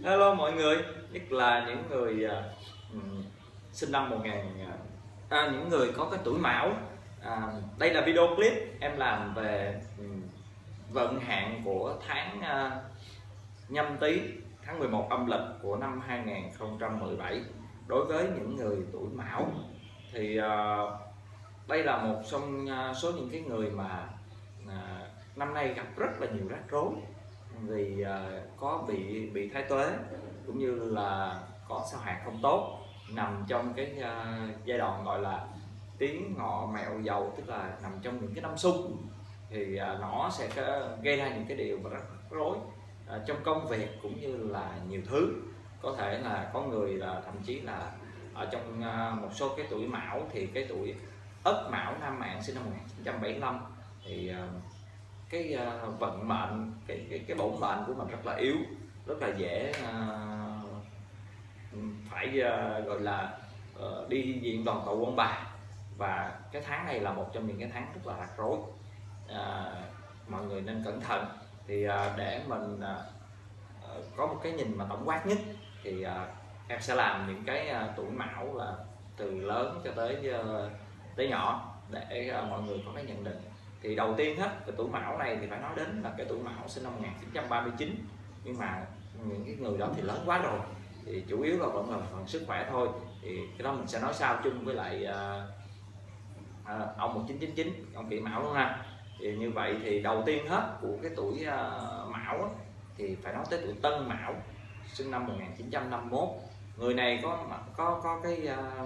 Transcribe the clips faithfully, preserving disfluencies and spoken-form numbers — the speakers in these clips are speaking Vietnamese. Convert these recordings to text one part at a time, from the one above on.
Hello mọi người, nhất là những người à, um, sinh năm một nghìn à, những người có cái tuổi Mão. À, đây là video clip em làm về um, vận hạn của tháng à, Nhâm Tý, tháng mười một âm lịch của năm hai nghìn không trăm mười bảy đối với những người tuổi Mão. Thì à, đây là một trong số những cái người mà à, năm nay gặp rất là nhiều rắc rối vì uh, có bị bị thái tuế, cũng như là có sao hạt không tốt, nằm trong cái uh, giai đoạn gọi là tiếng ngọ mẹo dầu, tức là nằm trong những cái năm xung. Thì uh, nó sẽ gây ra những cái điều mà rắc rối uh, trong công việc cũng như là nhiều thứ. Có thể là có người là thậm chí là ở trong uh, một số cái tuổi Mão thì cái tuổi Ất Mão nam mạng sinh năm một nghìn chín trăm bảy mươi lăm thì uh, cái uh, vận mệnh, cái cái cái bổn mệnh của mình rất là yếu, rất là dễ uh, phải uh, gọi là uh, đi diện đoàn tụ ông bà. Và cái tháng này là một trong những cái tháng rất là rắc rối, uh, mọi người nên cẩn thận. Thì uh, để mình uh, có một cái nhìn mà tổng quát nhất thì uh, em sẽ làm những cái uh, tuổi Mão là từ lớn cho tới uh, tới nhỏ để uh, mọi người có cái nhận định. Thì đầu tiên hết, cái tuổi Mão này thì phải nói đến là cái tuổi Mão sinh năm một nghìn chín trăm ba mươi chín, nhưng mà những cái người đó thì lớn quá rồi, thì chủ yếu là vẫn là phần sức khỏe thôi. Thì cái đó mình sẽ nói sau chung với lại uh, uh, ông một chín chín chín, ông Kỷ Mão luôn ha. Thì như vậy thì đầu tiên hết của cái tuổi uh, Mão á, thì phải nói tới tuổi Tân Mão sinh năm một nghìn chín trăm năm mươi mốt. Người này có có có cái uh,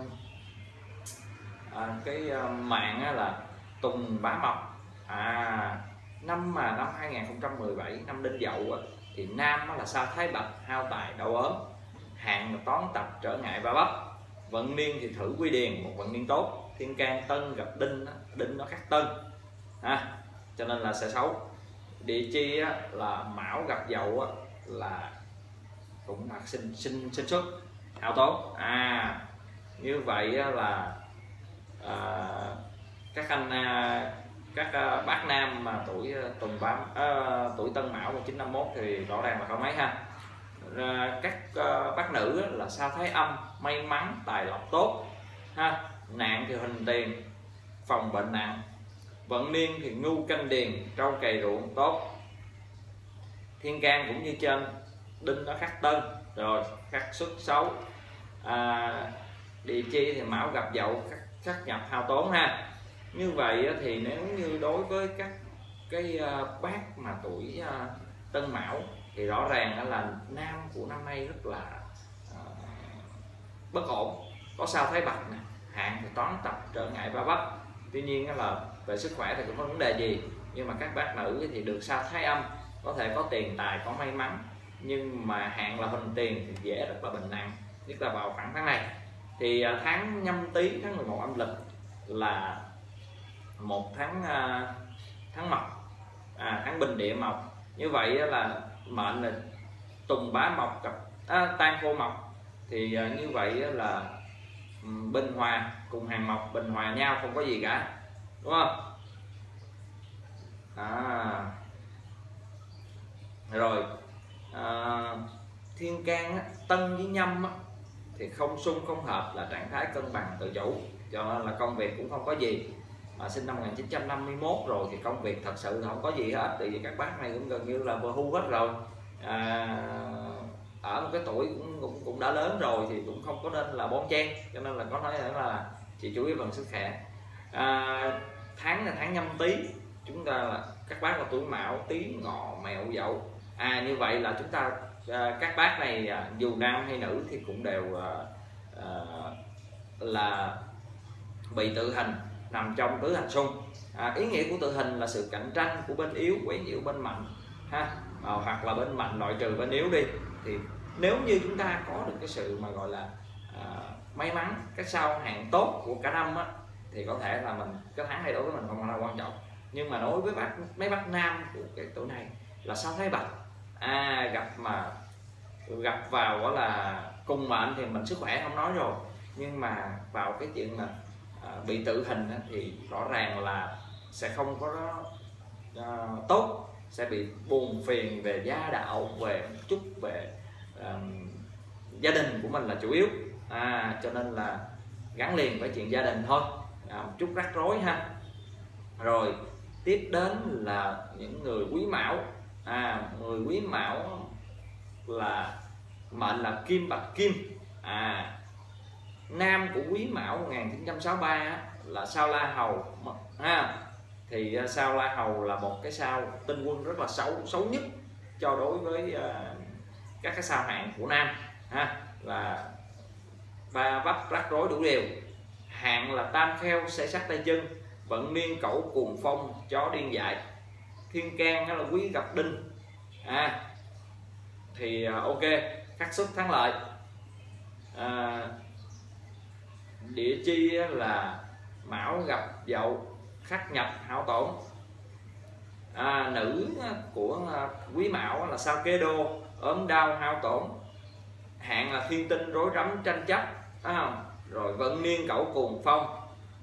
uh, cái uh, mạng á là Tùng Bá Mộc. À, năm mà năm hai nghìn không trăm mười bảy, năm Đinh Dậu thì nam là sao Thái Bạch, hao tài đau ốm, hạn toán tập trở ngại va vấp. Vận niên thì thử quy điền, một vận niên tốt. Thiên can Tân gặp Đinh, Đinh nó khắc Tân à, cho nên là sẽ xấu. Địa chi là Mão gặp Dậu là cũng là sinh sinh sinh xuất hao tốn. À, như vậy là à, các anh các bác nam mà tuổi Tùng Bám à, tuổi Tân Mão một chín năm mốt thì rõ ràng là không mấy ha. À, các uh, bác nữ là sao Thái Âm, may mắn tài lộc tốt ha. Nạn thì hình tiền, phòng bệnh nặng. Vận niên thì ngu canh điền, trâu cày ruộng tốt. Thiên can cũng như trên, Đinh nó khắc Tân rồi khắc xuất xấu. À, địa chi thì Mão gặp Dậu khắc, khắc nhập hao tốn ha. Như vậy thì nếu như đối với các cái bác mà tuổi Tân Mão thì rõ ràng là nam của năm nay rất là uh, bất ổn, có sao Thái Bạch nè, hạn thì toán tập trở ngại va vấp. Tuy nhiên là về sức khỏe thì cũng không vấn đề gì, nhưng mà các bác nữ thì được sao Thái Âm, có thể có tiền tài, có may mắn, nhưng mà hạn là hình tiền thì dễ rất là bệnh nặng, nhất là vào khoảng tháng này. Thì tháng Nhâm Tý, tháng mười một âm lịch là một tháng uh, tháng Mộc, à, tháng Bình Địa Mộc. Như vậy là mệnh là Tùng Bá Mộc gặp à, Tan Khô Mộc, thì uh, như vậy là um, bình hòa cùng hàng mộc, bình hòa nhau, không có gì cả, đúng không? À, rồi à, thiên can á, Tân với Nhâm á, thì không xung không hợp, là trạng thái cân bằng tự chủ, cho nên là công việc cũng không có gì. Mà sinh năm một nghìn chín trăm năm mươi mốt rồi thì công việc thật sự là không có gì hết, tại vì các bác này cũng gần như là vừa hưu hết rồi. À, ở một cái tuổi cũng, cũng cũng đã lớn rồi thì cũng không có nên là bon chen, cho nên là có nói là chỉ chú ý bằng sức khỏe. À, tháng là tháng Nhâm Tý, chúng ta là các bác là tuổi Mão, Tý, Ngọ, Mẹo, Dậu. À, như vậy là chúng ta à, các bác này à, dù nam hay nữ thì cũng đều à, à, là bị tự hình, nằm trong tứ hành xung. À, ý nghĩa của tự hình là sự cạnh tranh của bên yếu quấy nhiễu bên mạnh ha, à, hoặc là bên mạnh loại trừ bên yếu đi. Thì nếu như chúng ta có được cái sự mà gọi là à, may mắn, cái sao hạn tốt của cả năm á, thì có thể là mình cái tháng này đối với mình không là quan trọng. Nhưng mà đối với bác mấy bác nam của cái tuổi này là sao Thái Bạch, à, gặp mà gặp vào đó là cùng mệnh thì mình sức khỏe không nói rồi, nhưng mà vào cái chuyện mà à, bị tự hình thì rõ ràng là sẽ không có uh, tốt, sẽ bị buồn phiền về gia đạo, về một chút về uh, à, gia đình của mình là chủ yếu, à, cho nên là gắn liền với chuyện gia đình thôi, à, một chút rắc rối ha. Rồi tiếp đến là những người Quý Mão, à, người Quý Mão là mệnh là Kim Bạch Kim, à, nam của Quý Mão một nghìn chín trăm sáu mươi ba là sao La Hầu ha. Thì sao La Hầu là một cái sao tinh quân rất là xấu, xấu nhất cho đối với uh, các cái sao hạn của nam ha, là ba vấp rắc rối đủ điều. Hạn là tam kheo xe sắt tay chân, vận niên cẩu cuồng phong chó điên dại. Thiên can là Quý gặp đinh, à, thì uh, ok, khắc xuất thắng lợi. À, địa chi là Mão gặp Dậu, khắc nhập hao tổn. À, nữ của Quý Mão là sao Kế Đô, ốm đau hao tổn. Hạn là thiên tinh rối rắm tranh chấp, à, rồi vận niên cẩu cuồng phong.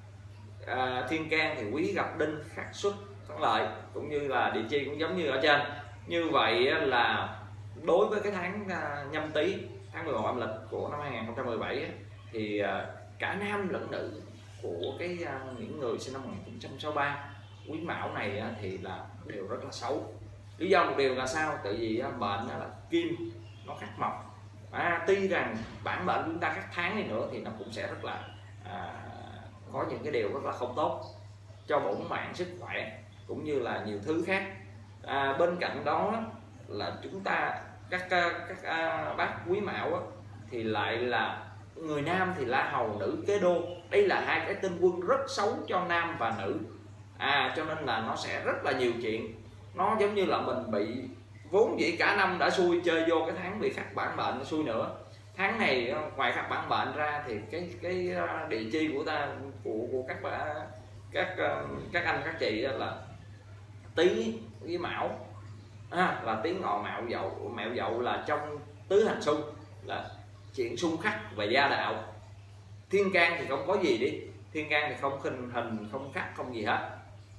À, thiên can thì Quý gặp đinh, khắc xuất thắng lợi, cũng như là địa chi cũng giống như ở trên. Như vậy là đối với cái tháng Nhâm Tý, tháng mười một âm lịch của năm hai nghìn không trăm mười bảy thì cả nam lẫn nữ của cái những người sinh năm một nghìn chín trăm sáu mươi ba Quý Mão này thì là đều rất là xấu. Lý do một điều là sao? Tại vì bệnh là kim nó khắc mộc, à, tuy rằng bản mệnh chúng ta các tháng này nữa thì nó cũng sẽ rất là à, có những cái điều rất là không tốt cho bổn mạng, sức khỏe cũng như là nhiều thứ khác. À, bên cạnh đó là chúng ta các các, các à, bác Quý Mão á, thì lại là người nam thì La Hầu, nữ Kế Đô. Đây là hai cái tinh quân rất xấu cho nam và nữ, à, cho nên là nó sẽ rất là nhiều chuyện. Nó giống như là mình bị vốn dĩ cả năm đã xui, chơi vô cái tháng bị khắc bản mệnh nó xui nữa. Tháng này ngoài khắc bản mệnh ra thì cái cái địa chi của ta của của các bà, các các anh các chị là Tý với Mão, à, là Tý Ngọ Mạo Dậu. Mạo Dậu là trong tứ hành xung, là chuyện xung khắc về gia đạo. Thiên can thì không có gì đi, thiên can thì không khinh hình, không khắc, không gì hết.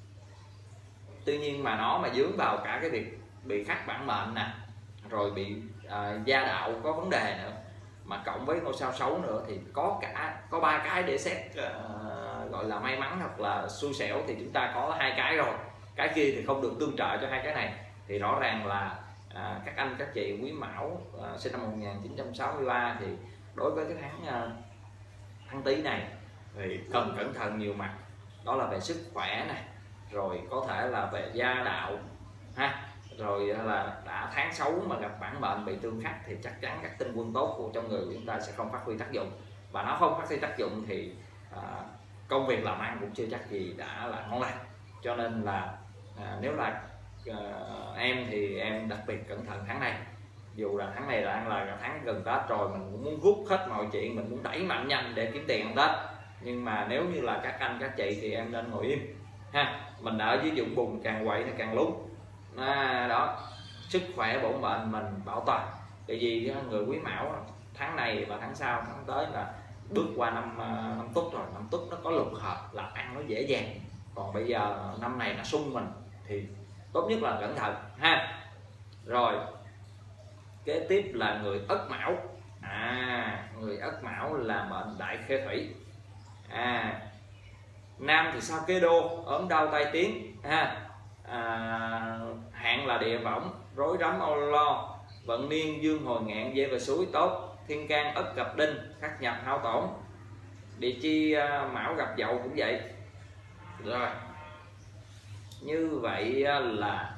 Tuy nhiên mà nó mà dướng vào cả cái việc bị khắc bản mệnh nè, rồi bị à, gia đạo có vấn đề nữa, mà cộng với ngôi sao xấu nữa thì có cả có ba cái để xét uh, gọi là may mắn hoặc là xui xẻo, thì chúng ta có hai cái rồi, cái kia thì không được tương trợ cho hai cái này. Thì rõ ràng là à, các anh các chị Quý Mão à, sinh năm một nghìn chín trăm sáu mươi ba thì đối với cái tháng à, tháng Tý này thì cần cẩn thận nhiều mặt. Đó là về sức khỏe này, rồi có thể là về gia đạo ha, rồi là đã tháng xấu mà gặp bản mệnh bị tương khắc thì chắc chắn các tinh quân tốt của trong người của chúng ta sẽ không phát huy tác dụng. Và nó không phát huy tác dụng thì à, công việc làm ăn cũng chưa chắc gì đã là ngon lành. Cho nên là à, nếu là à, em thì em đặc biệt cẩn thận tháng này. Dù là tháng này là là tháng gần Tết rồi, mình cũng muốn rút hết mọi chuyện, mình muốn đẩy mạnh nhanh để kiếm tiền ăn Tết. Nhưng mà nếu như là các anh các chị thì em nên ngồi im ha. Mình ở dưới dụng bùn càng quậy thì càng lúng, à, đó, sức khỏe bổn mệnh mình bảo toàn. Tại vì người Quý Mão tháng này và tháng sau, tháng tới là bước qua năm năm Tuất rồi. Năm Tuất nó có lục hợp, làm ăn nó dễ dàng. Còn bây giờ năm này nó xung mình thì tốt nhất là cẩn thận ha. Rồi kế tiếp là người Ất Mão. À, người Ất Mão là mệnh đại khê thủy. À, nam thì sao Kế Đô, ốm đau tai tiếng ha. À, hạn là địa võng, rối rắm âu lo. Vận niên dương hồi ngạn, dễ về suối tốt. Thiên can Ất gặp đinh, khắc nhập hao tổn. Địa chi uh, Mão gặp Dậu cũng vậy. Rồi như vậy là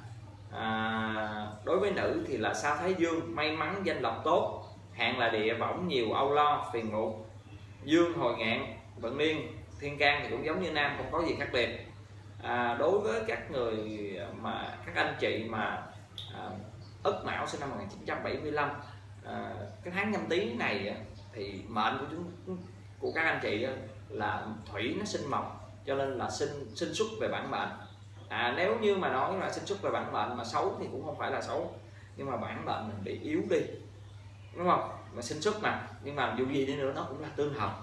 à, đối với nữ thì là sao Thái Dương, may mắn danh lộc tốt. Hạn là địa võng, nhiều âu lo phiền muộn. Dương hồi ngạn, vận niên. Thiên can thì cũng giống như nam, không có gì khác biệt. À, đối với các người mà các anh chị mà à, Ất Mão sinh năm một nghìn chín trăm bảy mươi lăm, à, cái tháng Nhâm Tý này thì mệnh của chúng của các anh chị là thủy nó sinh mộc, cho nên là sinh sinh xuất về bản mệnh. À, nếu như mà nói là sinh xuất về bản mệnh mà xấu thì cũng không phải là xấu, nhưng mà bản mệnh mình bị yếu đi, đúng không? Mà sinh xuất mà, nhưng mà dù gì đi nữa nó cũng là tương hợp,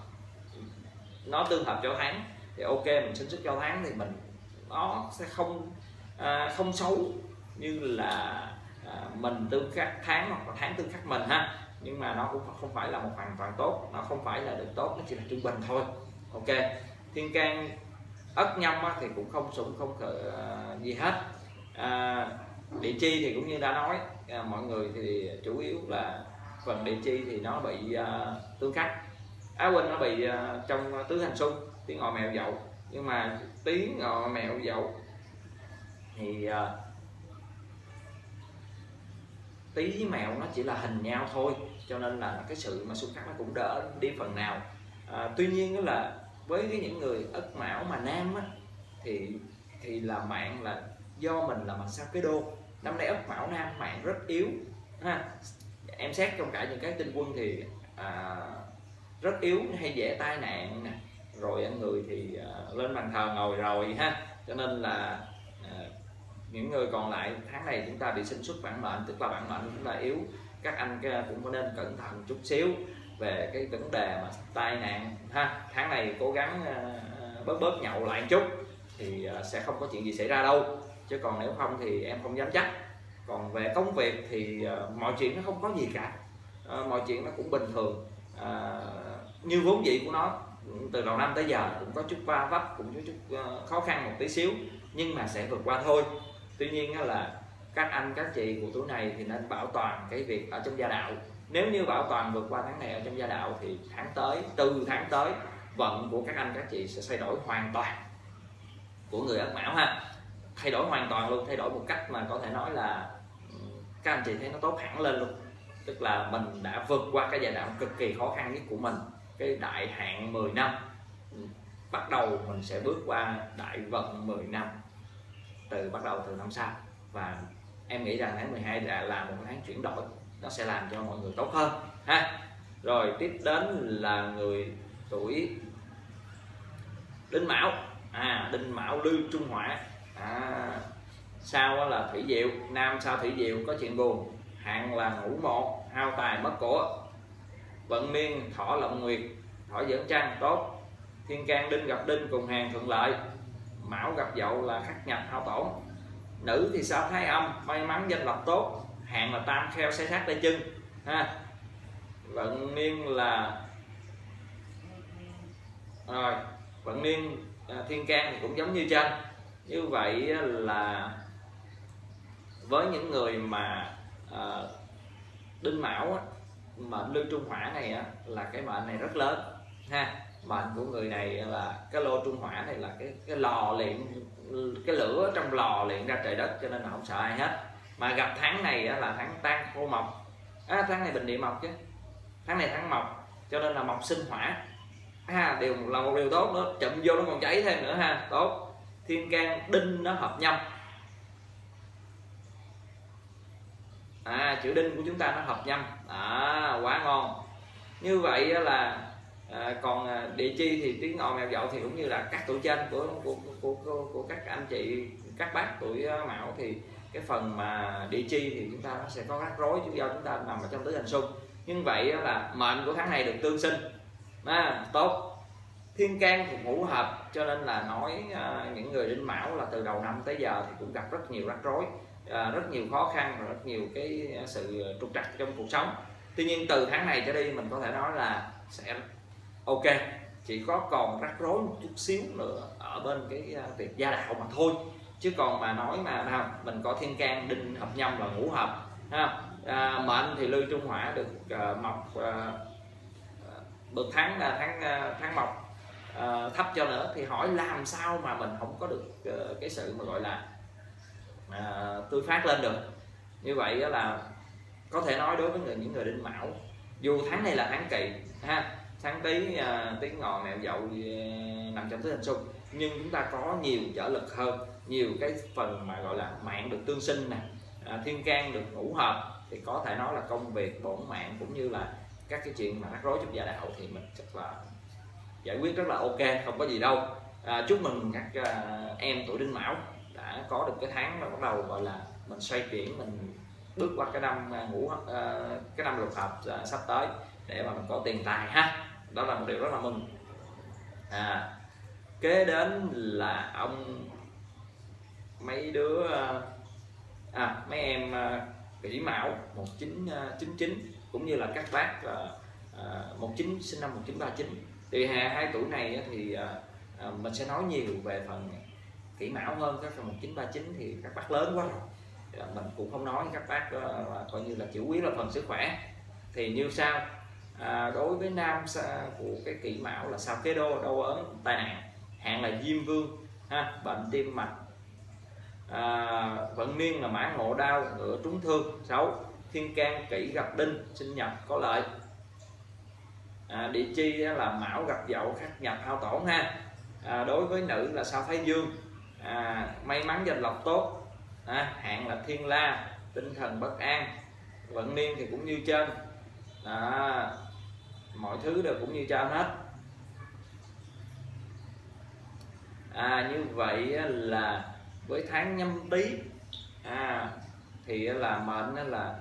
nó tương hợp cho tháng thì ok, mình sinh xuất cho tháng thì mình nó sẽ không à, không xấu như là à, mình tương khắc tháng hoặc là tháng tương khắc mình ha. nhưng mà nó cũng không phải là một hoàn toàn tốt, nó không phải là được tốt, nó chỉ là trung bình thôi. Ok. Thiên can Ất Nhâm thì cũng không sủng không khởi gì hết. à, địa chi thì cũng như đã nói, à, mọi người thì chủ yếu là phần địa chi thì nó bị uh, tương khắc. Á Huynh nó bị uh, trong tứ hành xung, tiếng ngọ mèo dậu, nhưng mà tiếng ngọ mèo dậu thì uh, tí với mèo nó chỉ là hình nhau thôi, cho nên là cái sự mà xung khắc nó cũng đỡ đi phần nào. à, tuy nhiên đó là với cái những người Ất Mão mà nam á, thì thì là mạng là do mình là mặt sao cái đô, năm nay Ất Mão nam mạng rất yếu ha. Em xét trong cả những cái tinh quân thì à, rất yếu, hay dễ tai nạn nè, rồi người thì à, lên bàn thờ ngồi rồi ha, cho nên là à, những người còn lại tháng này chúng ta bị sinh xuất bản mệnh, tức là bản mệnh chúng ta yếu. Các anh cũng có nên cẩn thận chút xíu về cái vấn đề mà tai nạn ha. Tháng này cố gắng uh, bớt bớt nhậu lại một chút thì uh, sẽ không có chuyện gì xảy ra đâu, chứ còn nếu không thì em không dám chắc. Còn về công việc thì uh, mọi chuyện nó không có gì cả, uh, mọi chuyện nó cũng bình thường, uh, như vốn dĩ của nó từ đầu năm tới giờ cũng có chút va vấp, cũng có chút uh, khó khăn một tí xíu, nhưng mà sẽ vượt qua thôi. Tuy nhiên là các anh các chị của tuổi này thì nên bảo toàn cái việc ở trong gia đạo. Nếu như bảo toàn vượt qua tháng này ở trong gia đạo thì tháng tới, từ tháng tới, vận của các anh các chị sẽ thay đổi hoàn toàn, của người Ất Mão ha, thay đổi hoàn toàn luôn, thay đổi một cách mà có thể nói là các anh chị thấy nó tốt hẳn lên luôn. Tức là mình đã vượt qua cái gia đạo cực kỳ khó khăn nhất của mình, cái đại hạn mười năm, bắt đầu mình sẽ bước qua đại vận mười năm, từ bắt đầu từ năm sau. Và em nghĩ rằng tháng mười hai là, là một tháng chuyển đổi, nó sẽ làm cho mọi người tốt hơn ha. Rồi tiếp đến là người tuổi Đinh Mão. à Đinh Mão Lư Trung Hỏa. à, Sau là Thủy Diệu, nam sau Thủy Diệu có chuyện buồn, hạn là ngũ một, hao tài mất của. Vận niên Thỏ Lộng Nguyệt, Thỏ dẫn trăng tốt. Thiên can Đinh gặp Đinh cùng hàng thuận lợi. Mão gặp Dậu là khắc nhập hao tổn. Nữ thì sao Thái Âm, may mắn danh lộc tốt, hạn là tam kheo xe sát tay chân ha. Vận niên là rồi vận niên à, thiên can thì cũng giống như trên. Như vậy là với những người mà à, Đinh Mão á, mệnh Lư Trung Hỏa này á, là cái mệnh này rất lớn ha. Mệnh của người này là cái lô Trung Hỏa này là cái cái lò luyện, cái lửa trong lò luyện ra trời đất, cho nên là không sợ ai hết. Mà gặp tháng này là tháng tan khô mộc, à, tháng này bình địa mộc chứ, tháng này tháng mộc, cho nên là mộc sinh hỏa, à, điều là một điều tốt nữa, chậm vô nó còn cháy thêm nữa ha, tốt. Thiên can Đinh nó hợp nhâm, à, chữ Đinh của chúng ta nó hợp nhâm, à, quá ngon. Như vậy là à, còn địa chi thì tiếng ngọ mèo dậu thì cũng như là các tuổi trên của của, của, của, của các anh chị các bác tuổi Mão thì cái phần mà địa chi thì chúng ta nó sẽ có rắc rối, chứ do chúng ta nằm ở trong tứ hành xung. Nhưng vậy là mệnh của tháng này được tương sinh, à, tốt. Thiên can thuộc ngũ hợp, cho nên là nói à, những người Đinh Mão là từ đầu năm tới giờ thì cũng gặp rất nhiều rắc rối, à, rất nhiều khó khăn và rất nhiều cái sự trục trặc trong cuộc sống. Tuy nhiên từ tháng này trở đi mình có thể nói là sẽ ok, chỉ có còn rắc rối một chút xíu nữa ở bên cái việc gia đạo mà thôi, chứ còn mà nói mà nào mình có thiên can Đinh hợp nhâm là ngũ hợp ha. À, mệnh thì Lư Trung Hỏa được uh, mộc uh, được tháng uh, tháng uh, tháng mộc uh, thấp cho nữa, thì hỏi làm sao mà mình không có được uh, cái sự mà gọi là uh, tươi phát lên được. Như vậy đó là có thể nói đối với người những người Đinh Mão, dù tháng này là tháng Kỵ ha, tháng Tý uh, tiếng ngọ mèo dậu uh, nằm trong tứ hành xung, nhưng chúng ta có nhiều trở lực hơn, nhiều cái phần mà gọi là mạng được tương sinh nè, uh, thiên can được ngũ hợp, thì có thể nói là công việc bổn mạng cũng như là các cái chuyện mà rắc rối trong gia đạo thì mình chắc là giải quyết rất là ok, không có gì đâu. À, chúc mừng các uh, em tuổi Đinh Mão đã có được cái tháng mà bắt đầu gọi là mình xoay chuyển, mình bước qua cái năm ngũ uh, cái năm lục hợp uh, sắp tới để mà mình có tiền tài ha. Đó là một điều rất là mừng. À, kế đến là ông mấy đứa uh, à mấy em uh, Kỷ Mão một chín chín chín cũng như là các bác uh, một chín sinh năm một chín ba chín. Thì hai tuổi này thì uh, mình sẽ nói nhiều về phần kỷ mão hơn. Các phần một chín ba chín thì các bác lớn quá rồi, mình cũng không nói. Các bác uh, coi như là chủ yếu là phần sức khỏe. Thì như sau, à, đối với nam của cái kỷ mão là sao kế đô, đau ốm, tai nạn, hạn là diêm vương ha, bệnh tim mạch, à, vận niên là mã ngộ đau, ngựa trúng thương, xấu, thiên can kỷ gặp đinh, sinh nhật có lợi, à, địa chi là mão gặp dậu, khắc nhập hao tổn ha. À, đối với nữ là sao thái dương, à, may mắn danh lộc tốt, à, hạn là thiên la, tinh thần bất an, vận niên thì cũng như trên. Đó, mọi thứ đều cũng như trên hết. À, như vậy là với tháng Nhâm Tý, à, thì là mệnh là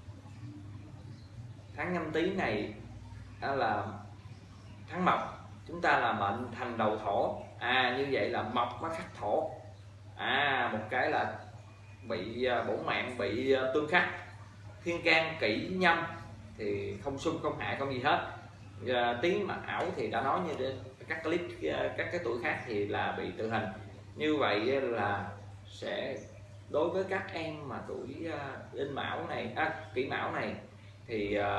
tháng Nhâm Tý này là tháng Mộc, chúng ta là mệnh thành đầu thổ. À, như vậy là Mộc nó khắc thổ, à, một cái là bị bổn mạng bị tương khắc. Thiên can kỷ nhâm thì không xung không hạ không gì hết. À, tiếng mà ảo thì đã nói như các clip các cái tuổi khác thì là bị tử hình. Như vậy là sẽ đối với các em mà tuổi uh, đinh mão này, à, kỷ mão này thì uh,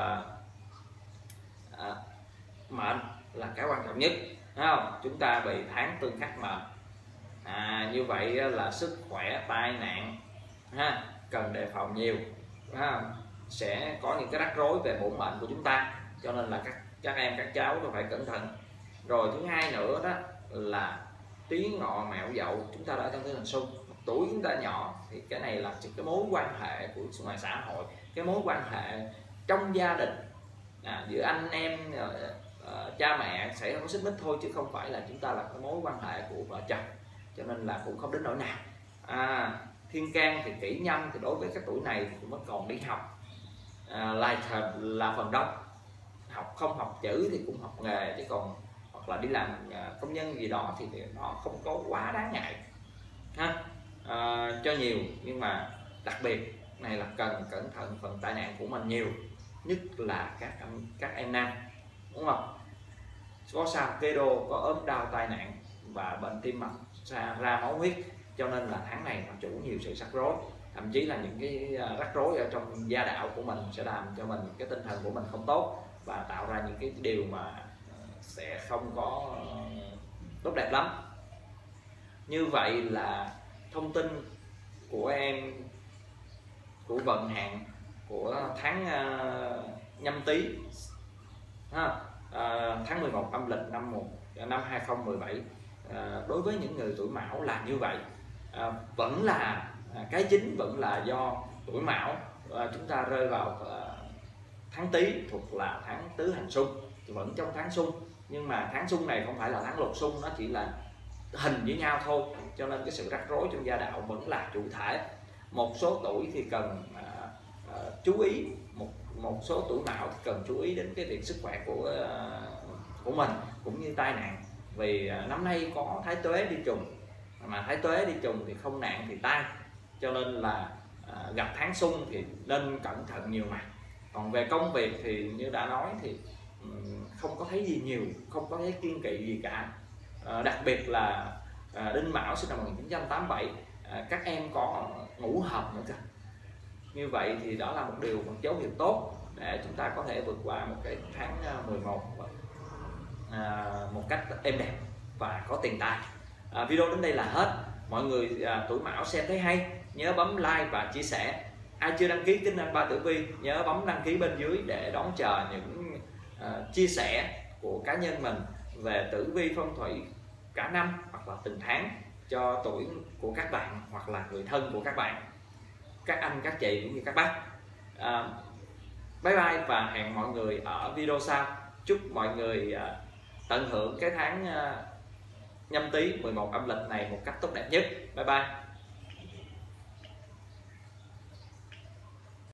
uh, mệnh là cái quan trọng nhất, thấy không? Chúng ta bị tháng tương khắc mệnh. À, như vậy là sức khỏe, tai nạn ha, cần đề phòng nhiều ha. Sẽ có những cái rắc rối về bổn mệnh của chúng ta, cho nên là các các em các cháu phải cẩn thận. Rồi thứ hai nữa đó là Tý Ngọ Mẹo Dậu, chúng ta đã trong cái hình xung, tuổi chúng ta nhỏ thì cái này là cái mối quan hệ của ngoài xã hội, cái mối quan hệ trong gia đình, à, giữa anh em uh, cha mẹ sẽ có xích mích thôi, chứ không phải là chúng ta là cái mối quan hệ của vợ chồng, cho nên là cũng không đến nỗi nào. À, thiên can thì kỷ nhâm thì đối với các tuổi này thì mới còn đi học, à, là, là phần đông học, không học chữ thì cũng học nghề, chứ còn hoặc là đi làm công nhân gì đó thì nó không có quá đáng ngại ha. À, cho nhiều, nhưng mà đặc biệt này là cần cẩn thận phần tai nạn của mình nhiều, nhất là các các em nam, đúng không? Có sao kê đô có ốm đau tai nạn và bệnh tim mạch, ra, ra máu huyết, cho nên là tháng này mà chủ nhiều sự rắc rối, thậm chí là những cái rắc rối ở trong gia đạo của mình sẽ làm cho mình cái tinh thần của mình không tốt và tạo ra những cái điều mà sẽ không có tốt đẹp lắm. Như vậy là thông tin của em của vận hạn của tháng uh, Nhâm Tý ha, uh, tháng mười một âm lịch năm một năm hai không một bảy. Uh, đối với những người tuổi Mão là như vậy. Uh, vẫn là uh, cái chính vẫn là do tuổi Mão, uh, chúng ta rơi vào uh, tháng Tý thuộc là tháng tứ hành xung, vẫn trong tháng xung, nhưng mà tháng xung này không phải là tháng lục xung, nó chỉ là hình với nhau thôi, cho nên cái sự rắc rối trong gia đạo vẫn là chủ thể. Một số tuổi thì cần uh, uh, chú ý, một một số tuổi Mão thì cần chú ý đến cái việc sức khỏe của uh, của mình cũng như tai nạn, vì uh, năm nay có thái tuế đi trùng, mà thái tuế đi trùng thì không nạn thì tai, cho nên là uh, gặp tháng xung thì nên cẩn thận nhiều mặt. Còn về công việc thì như đã nói thì um, không có thấy gì nhiều, không có thấy kiêng kỵ gì cả. Uh, đặc biệt là uh, đinh Mão sinh năm một nghìn chín trăm tám mươi bảy, uh, các em có ngũ hợp nữa cơ. Như vậy thì đó là một điều, một dấu hiệu tốt để chúng ta có thể vượt qua một cái tháng mười một à, một cách êm đẹp và có tiền tài. À, video đến đây là hết. Mọi người à, tuổi Mão xem thấy hay nhớ bấm like và chia sẻ. Ai chưa đăng ký kênh Anh Ba Tử Vi nhớ bấm đăng ký bên dưới để đón chờ những à, chia sẻ của cá nhân mình về tử vi phong thủy cả năm hoặc là từng tháng cho tuổi của các bạn hoặc là người thân của các bạn, các anh các chị cũng như các bác. À, bye bye và hẹn mọi người ở video sau. Chúc mọi người à, tận hưởng cái tháng à, Nhâm Tý mười một âm lịch này một cách tốt đẹp nhất. Bye bye.